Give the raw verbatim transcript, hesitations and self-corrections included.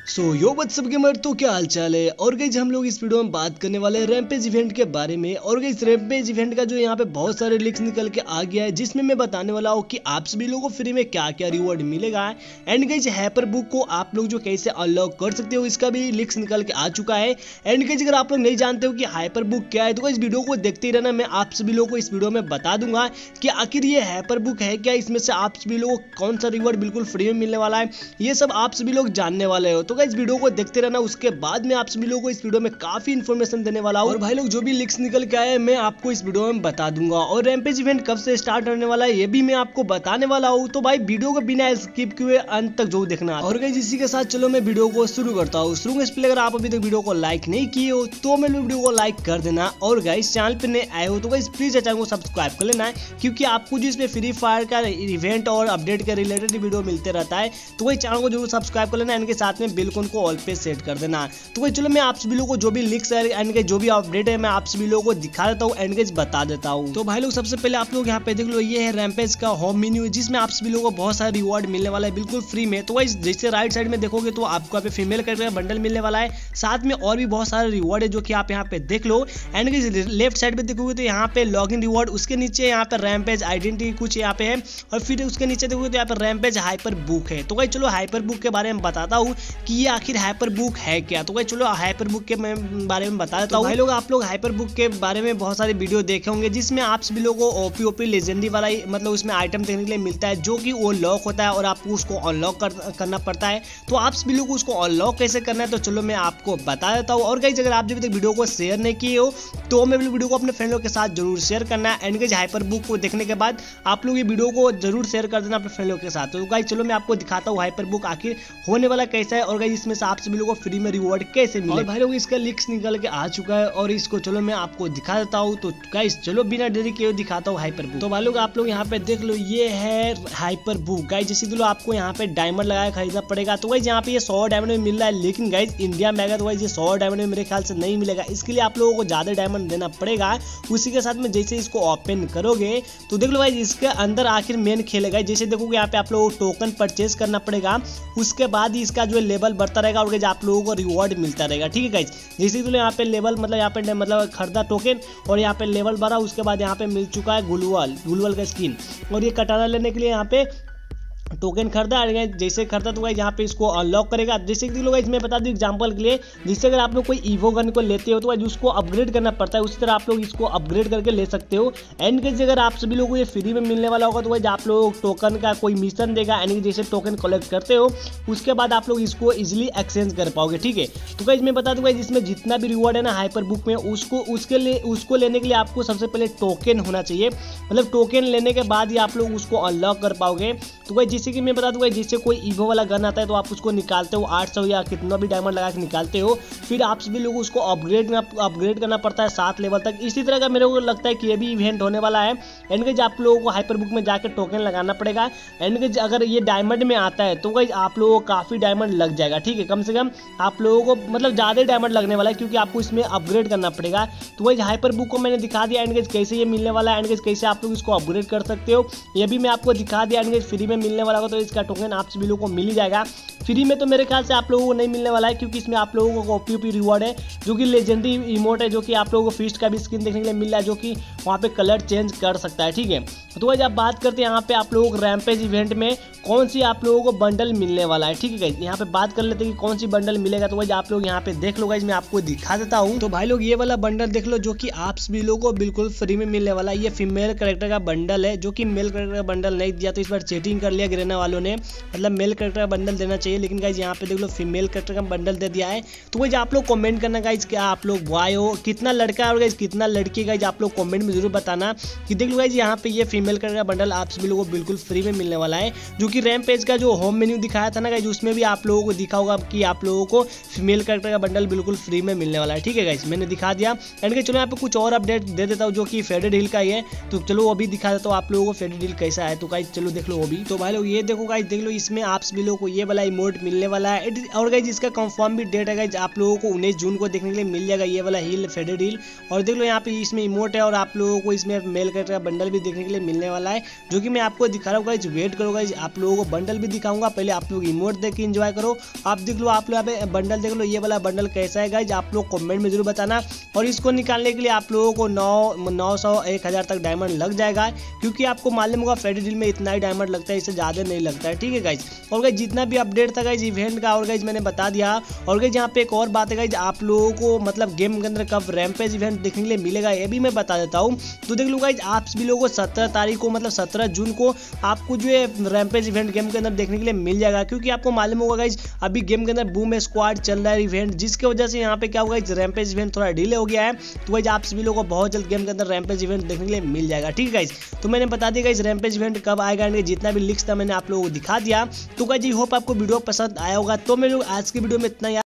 सो यो WhatsApp gamer, तो क्या हाल चाल है। और गाइस हम लोग इस वीडियो में बात करने वाले हैं रैम्पेज इवेंट के बारे में। और गाइस रैम्पेज इवेंट का जो यहाँ पे बहुत सारे लीक्स निकल के आ गया है, जिसमें मैं बताने वाला हूँ कि आप सभी लोगों को फ्री में क्या क्या रिवॉर्ड मिलेगा एंड गाइस हाइपर बुक को आप लोग जो कैसे अनलॉक कर सकते हो, इसका भी लीक्स निकल के आ चुका है। एंड गाइस अगर आप लोग नहीं जानते हो कि हाइपर बुक क्या है, तो इस वीडियो को देखते ही रहना। मैं आप सभी लोगों को इस वीडियो में बता दूंगा कि आखिर ये हाइपर बुक है क्या, इसमें से आप सभी लोगों को कौन सा रिवॉर्ड बिल्कुल फ्री में मिलने वाला है, ये सब आप सभी लोग जानने वाले हो। तो गाइस वीडियो को देखते रहना, उसके बाद में आप सभी लोगों को इस वीडियो में काफी इंफॉर्मेशन देने वाला हूं। और भाई लोग जो भी लीक्स निकल के आए मैं आपको इस वीडियो में बता दूंगा। और रैम्पेज इवेंट कब से स्टार्ट होने वाला है ये भी मैं आपको बताने वाला हूं। तो भाई वीडियो को बिना स्किप किए अंत तक जरूर देखना। और गाइस इसी के साथ चलो मैं वीडियो को शुरू करता हूँ। शुरू से पहले अगर आप अभी तक वीडियो को लाइक नहीं किए हो तो मैं वीडियो को लाइक कर देना। और गाइस चैनल पे नए आए हो तो गाइस प्लीज चैनल को सब्सक्राइब कर लेना है, क्योंकि आपको जो इसमें फ्री फायर का इवेंट और अपडेट के रिलेटेड वीडियो मिलते रहता है। तो वही चैनल को जरूर सब्सक्राइब कर लेना, इनके साथ में बिल्कुल को ऑल पे सेट कर देना। तो भाई चलो मैं आप सभी लोगों को जो भी लिंक्स है एंड के जो भी अपडेट है मैं आप सभी लोगों को दिखा देता हूँ एंड के बता देता हूँ। तो भाई लोग सबसे पहले आप लोग यहाँ पे देख लो, ये है रैम्पेज का होम मेन्यू, जिसमें आप सभी लोगों को बहुत सारे रिवॉर्ड मिलने वाला है बिल्कुल फ्री में। तो भाई जैसे राइट साइड में देखोगे तो आपको यहाँ पे फीमेल कैरेक्टर का बंडल मिलने वाला है, साथ में और भी बहुत सारे रिवॉर्ड है जो कि आप यहाँ पे देख लो। एंड लेफ्ट साइड पे देखोगे तो यहाँ पे लॉग इन रिवॉर्ड, उसके नीचे यहाँ पे रैम्पेज आइडेंटिटी कुछ यहाँ पे है, और फिर उसके नीचे देखोगे तो यहाँ पे रैम्पेज हाइपर बुक है। तो भाई चलो हाइपर बुक के बारे में बताता हूँ कि ये आखिर हाइपर बुक है क्या। तो भाई चलो हाइपर बुक के बारे में बता देता हूँ। भाई लोग आप लोग हाइपर बुक के बारे में बहुत सारे वीडियो देखे होंगे, जिसमें आप सभी लोगों को ओपी ओपी लेजेंडरी वाला मतलब उसमें आइटम देखने के लिए मिलता है, जो कि वो लॉक होता है और आपको उसको अनलॉक कर, करना पड़ता है। तो आप सभी लोग उसको अनलॉक कैसे करना है तो चलो मैं आपको बता देता हूँ। और गाइस अगर आप जब तक वीडियो को शेयर नहीं किए हो तो मैं वीडियो को अपने फ्रेंडों के साथ जरूर शेयर करना है। एंड गाइस हाइपर बुक को देखने के बाद आप लोग ये वीडियो को जरूर शेयर कर देना अपने फ्रेंडों के साथ। तो गाइस चलो मैं आपको दिखाता हूँ हाइपर बुक आखिर होने वाला कैसा है, और गाइस इसमें से आप सभी लोगों को फ्री में रिवॉर्ड कैसे मिले। और भाई लोग इसका लिंक्स निकल के आ चुका है और इसको चलो मैं आपको दिखा देता हूँ। तो गाइस चलो बिना देरी किए दिखाता हूँ हाइपर बुक। तो भाई लोग आप लोग यहाँ पे देख लो, ये है हाइपर बुक। गाइस जैसे कि आपको यहाँ पे डायमंड लगा खरीदना पड़ेगा। तो गाइस यहाँ पे ये सौ डायमंड में मिल रहा है, लेकिन गाइस इंडिया में अगर तो गाइस ये सौ डायमंड में मेरे ख्याल से नहीं मिलेगा, इसके लिए आप लोगों को ज्यादा डायमंड देना पड़ेगा। उसी के साथ में जैसे इसको ओपन करोगे तो देख लो गाइस इसके अंदर आखिर मेन खेलेगा। जैसे देखोगे यहाँ पे आप लोगों को टोकन परचेज करना पड़ेगा, उसके बाद ही इसका जो है लेवल बढ़ता रहेगा और गाइस आप लोगों को रिवॉर्ड मिलता रहेगा। ठीक है गाइस, जैसे कि यहाँ पे लेवल मतलब यहाँ पे मतलब खरीदा टोकन और यहाँ पे लेवल बढ़ा, उसके बाद यहाँ पे मिल चुका है गुलवल गुलवल का स्किन, और ये कटाना लेने के लिए यहाँ पे टोकन खरीदा। जैसे खरीदा तो गाइस यहाँ पे इसको अनलॉक करेगा। जैसे कि लोग इसमें बता दूं एग्जांपल के लिए, जिससे अगर आप लोग कोई ईवो गन को लेते हो तो गाइस उसको अपग्रेड करना पड़ता है, उसी तरह आप लोग इसको अपग्रेड करके ले सकते हो। एंड गाइस अगर आप सभी लोगों को ये फ्री में मिलने वाला होगा तो गाइस आप लोग टोकन का कोई मिशन देगा, एंड जैसे टोकन कलेक्ट करते हो उसके बाद आप लोग इसको इजिली एक्सचेंज कर पाओगे। ठीक है, तो गाइस मैं बता दूं गाइस इसमें जितना भी रिवॉर्ड है ना हाइपर बुक में, उसको उसके लिए उसको लेने के लिए आपको सबसे पहले टोकन होना चाहिए, मतलब टोकन लेने के बाद ही आप लोग उसको अनलॉक कर पाओगे। तो गाइस जैसे कि मैं बता दूंगा, जिससे कोई ईवो वाला गन आता है तो आप उसको निकालते हो आठ सौ या कितना भी डायमंड लगा के निकालते हो, फिर आप सभी लोग उसको अपग्रेड अपग्रेड करना पड़ता है सात लेवल तक। इसी तरह का मेरे को लगता है कि ये भी इवेंट होने वाला है। एंड गाइस आप लोगों को हाइपर बुक में जाकर टोकन लगाना पड़ेगा। एंड गाइस अगर ये डायमंड में आता है तो गाइस आप लोगों को काफी डायमंड लग जाएगा। ठीक है, कम से कम आप लोगों को मतलब ज्यादा डायमंड लगने वाला है, क्योंकि आपको इसमें अपग्रेड करना पड़ेगा। तो गाइस हाइपर बुक को मैंने दिखा दिया एंड गाइस कैसे ये मिलने वाला है, एंड गाइस कैसे आप लोग इसको अपग्रेड कर सकते हो ये भी मैं आपको दिखा दिया। एंड गाइस फ्री में मिलने वाला होगा तो इसका टोकन आप सभी लोगों को मिल ही जाएगा। फ्री में तो मेरे ख्याल से आप लोगों को नहीं मिलने वाला है, क्योंकि इसमें आप लोगों को ओपी ओपी रिवॉर्ड है, जो कि लेजेंडरी इमोट है, जो कि आप लोगों को फिस्ट का भी स्किन देखने के लिए मिल रहा है, जो कि वहाँ पे कलर चेंज कर सकता है। ठीक है, तो आज आप बात करते हैं यहाँ पे आप लोगों को रैम्पेज इवेंट में कौन सी आप लोगों को बंडल मिलने वाला है। ठीक है गाइस, यहाँ पे बात कर लेते हैं कि कौन सी बंडल मिलेगा। तो गाइस आप लोग यहाँ पे देख लो, गाइस मैं आपको दिखा देता हूँ। तो भाई लोग ये वाला बंडल देख लो, जो कि आप सभी लोगों को बिल्कुल फ्री में मिलने वाला है। ये फीमेल कैरेक्टर का बंडल है, जो कि मेल कैरेक्टर का बंडल नहीं दिया, तो इस बार चीटिंग कर लिया गिरेना वालों ने, मतलब मेल कैरेक्टर का बंडल देना चाहिए, लेकिन गाइस यहाँ पे देख लो फीमेल कैरेक्टर का बंडल दे दिया है। तो गाइस आप लोग कमेंट करना गाइस क्या आप लोग बॉय हो, कितना लड़का और गाइस कितना लड़की, गाइस आप लोग कमेंट में जरूर बताना कि देख लो गाइस यहाँ पे ये फीमेल कैरेक्टर का बंडल आप सभी लोगों को बिल्कुल फ्री में मिलने वाला है, जो कि रैम्पेज का जो होम मेन्यू दिखाया था ना गाइस, उसमें भी आप लोगों को दिखा होगा कि आप लोगों को फीमेल कैरेक्टर का बंडल बिल्कुल फ्री में मिलने वाला है। ठीक है गाइस, मैंने दिखा दिया। एंड चलो यहाँ पे कुछ और अपडेट दे देता हूँ, जो कि फेडेड हिल का ही है, तो चलो वो भी दिखा देता हूँ आप लोगों को फेडेड हिल कैसा है। तो गाइस चलो देख लो वो भी। तो भाई लोग ये देखो गाइस, देख लो इसमें आप सभी लोगों को ये वाला इमोट मिलने वाला है। और गाइस इसका कंफर्म भी डेट है गाइस, आप लोगों को उन्नीस जून को देखने के लिए मिल जाएगा ये वाला हिल फेडेड हिल। और देख लो यहाँ पे इसमें इमोट है और आप लोगों को इसमें मेल कैरेक्टर का बंडल भी देखने के लिए मिलने वाला है, जो कि मैं आपको दिखा रहा हूँ गाइज। वेट करो गाइज, आप लोगों को बंडल भी दिखाऊंगा। पहले आप लोग इमोट देख के एंजॉय करो। आप देख लो, आप लोग यहाँ पे बंडल देख लो, ये वाला बंडल कैसा है गाइज, आप लोग कमेंट में जरूर बताना। और इसको निकालने के लिए आप लोगों को नौ नौ सौ एक हज़ार तक डायमंड लग जाएगा, क्योंकि आपको मालूम होगा फ्राइडे डील में इतना ही डायमंड लगता है, इससे ज़्यादा नहीं लगता है, ठीक है गाइज। और गाइज जितना भी अपडेट था गाइज इवेंट का, और गाइज मैंने बता दिया। और गाइज यहाँ पे एक और बात है गाइज, आप लोगों को मतलब गेम के अंदर कब रैम्पेज इवेंट देखने के लिए मिलेगा ये भी मैं बता देता हूँ। तो देख लो गाइज, आप सभी लोगों को सत्रह तारीख को मतलब सत्रह जून को आपको जो है रैम्पेज इवेंट गेम के अंदर देखने के लिए मिल जाएगा, क्योंकि आपको मालूम होगा गाइज अभी गेम के अंदर बूम स्क्वाड चल रहा है इवेंट, जिसकी वजह से यहाँ पे क्या होगा, रैम्पेज इवेंट थोड़ा डिले हो गया है। तो गाइज आप सभी लोगों को बहुत जल्द गेम के अंदर रैम्पेज इवेंट देखने के लिए मिल जाएगा, ठीक है गाइज। तो मैंने बता दिया गाइज रैम्पेज इवेंट कब आएगा, जितना भी लिंक्स था मैंने आप लोगों को दिखा दिया। तो गाइज आई होप आपको वीडियो पसंद आया होगा। तो मेरे लोग आज की वीडियो में इतना